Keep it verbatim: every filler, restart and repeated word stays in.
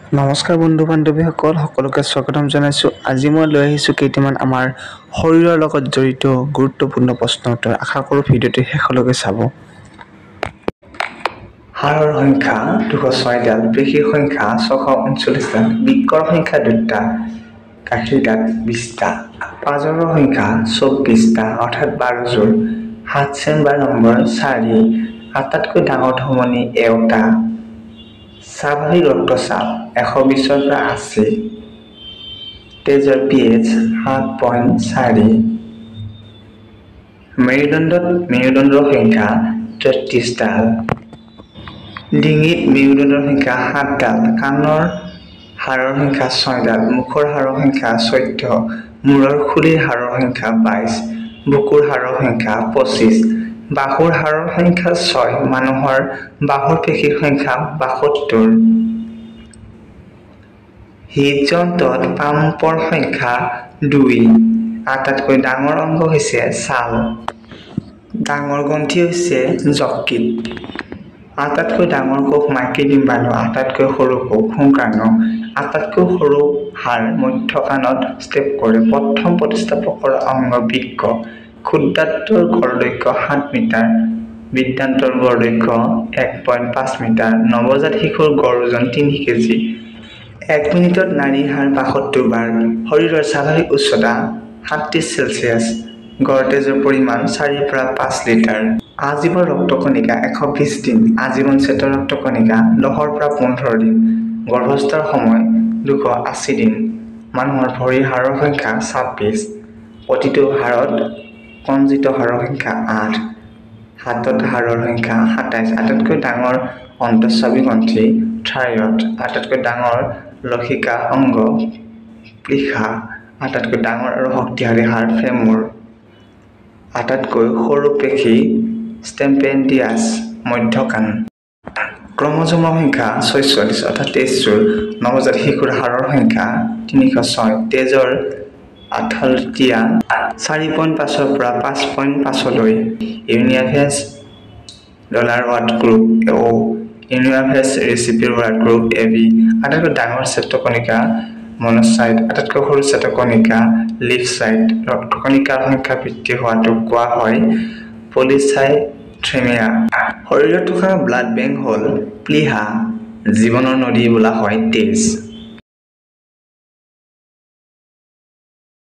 নমস্কাৰ বন্ধু বান্ধৱীসকল সকলোকে স্বাগতম জনাইছোঁ। আজি মই লৈ আহিছোঁ কেইটামান আমাৰ শৰীৰৰ লগত জড়িত গুৰুত্বপূৰ্ণ প্ৰশ্ন উত্তৰ। আশা কৰোঁ ভিডিঅ'টো শেষলৈকে চাব। হাড়ৰ সংখ্যা দুশ ছয়ডাল, পেশীৰ সংখ্যা ছশ ঊনচল্লিছডাল, বৃক্কৰ সংখ্যা দুটা, গাখীৰ দাঁত বিছটা, পাঁজৰৰ সংখ্যা চৌব্বিছটা অৰ্থাৎ বাৰযোৰ, হাত চেম্বাৰ নম্বৰ চাৰি, আটাইতকৈ ডাঙৰ ধমনী এওঁতা, স্বাভাৱিক ৰক্তচাপ এশ বিছৰ পৰা আশী, তেজৰ পি এইচ সাত পইণ্ট চাৰি, মেৰুদণ্ডত মেৰুদণ্ডৰ সংখ্যা তেত্ৰিছডাল, ডিঙিত মেৰুদণ্ডৰ সংখ্যা সাতডাল, কাণৰ হাড়ৰ সংখ্যা ছয়ডাল, মুখৰ হাড়ৰ সংখ্যা চৈধ্য, মূৰৰ খুলিৰ হাড়ৰ সংখ্যা বাইছ, বুকুৰ হাড়ৰ সংখ্যা পঁচিছ, বাহুৰ হাড়ৰ সংখ্যা ছয়, মানুহৰ বাহুৰ পেশীৰ সংখ্যা বাসত্তৰ, হৃদযন্ত্ৰত পাম্পৰ সংখ্যা দুই, আটাইতকৈ ডাঙৰ অংগ হৈছে ছাল, ডাঙৰ গ্ৰন্থি হৈছে যকৃত, আটাইতকৈ ডাঙৰ কোষ মাইকীডিম্বাণু, আটাইতকৈ সৰু কোষ শুক্ৰাণু, আটাইতকৈ সৰু হাড় মধ্যকাণত ষ্টেপ কৰে, প্ৰথম প্ৰতিষ্ঠাপকৰ অংগ বৃক্ক, ক্ষুদ্ৰান্তৰ গড় দৈৰ্ঘ্য সাত মিটাৰ, বৃদ্ধান্তৰ গড় দৈৰ্ঘ্য এক পইণ্ট পাঁচ মিটাৰ, নৱজাত শিশুৰ গড় ওজন তিনি কেজি, এক মিনিটত নাড়ীৰ হাড় বাসত্তৰ বাৰ, শৰীৰৰ স্বাভাৱিক উচ্চতা সাতত্ৰিশ চেলছিয়াছ, গড় তেজৰ পৰিমাণ চাৰিৰ পৰা পাঁচ লিটাৰ, আজীৱন ৰক্তকণিকা এশ বিছ দিন, আজীৱন শ্বেত ৰক্তকণিকা দহৰ পৰা পোন্ধৰ দিন, গৰ্ভাৱস্থাৰ সময় দুশ আশী দিন, মানুহৰ ভৰিৰ হাড়ৰ সংখ্যা ছাব্বিছ, প্ৰতিটো হাড়ত কঞ্জিত হাড়ৰ সংখ্যা আঠ, হাতত হাড়ৰ সংখ্যা সাতাইছ, আটাইতকৈ ডাঙৰ অন্তঃস্ৰাৱী গ্ৰন্থি থাইৰয়ড, আটাইতকৈ ডাঙৰ লসিকা অংগ প্লীহা, আটাইতকৈ ডাঙৰ আৰু শক্তিশালী হাড় ফেমুৰ, আটাইতকৈ সৰু পেশী ষ্টেপেণ্ডিয়াছ মধ্যকাণ, ক্ৰম'জমৰ সংখ্যা ছয়চল্লিছ অৰ্থাৎ তেইছযোৰ, নৱজাত শিশুৰ হাড়ৰ সংখ্যা তিনিশ ছয়, তেজৰ আঠালতীয়া চাৰি পইণ্ট পাঁচৰ পৰা পাঁচ পইণ্ট পাঁচলৈ, ইউনিভাৰ্ছ ডলাৰ ৱাৰ্ড গ্ৰুপ অ', ইউনিভাৰ্ছ ৰেচিপিৰ ৱাৰ্ড গ্ৰুপ এ বি, আটাইতকৈ ডাঙৰ শ্বেতকণিকা মনোচাইট, আটাইতকৈ সৰু শ্বেতকণিকা লিম্ফচাইট, ৰক্তকণিকাৰ সংখ্যা বৃদ্ধি হোৱাটোক কোৱা হয় পলিচাইথেমিয়া, শৰীৰত থকা ব্লাড বেংক হ'ল প্লীহা, জীৱনৰ নদী বোলা হয় তেজ।